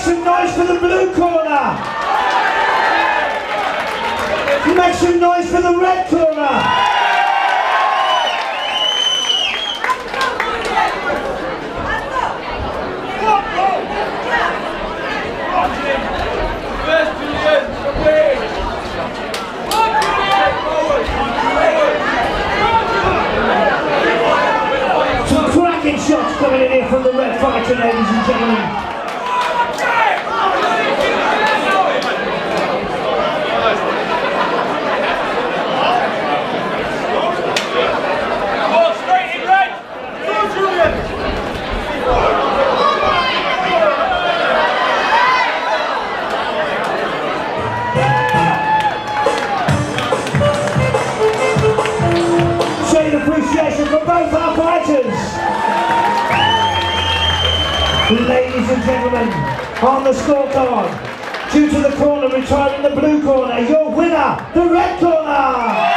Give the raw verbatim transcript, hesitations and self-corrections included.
some noise for the blue corner. Make some noise for the red corner. Some cracking shots coming in here from the red fighter, ladies and gentlemen. Appreciation for both our fighters. Ladies and gentlemen, on the scorecard, due to the corner retiring the blue corner, your winner, the red corner.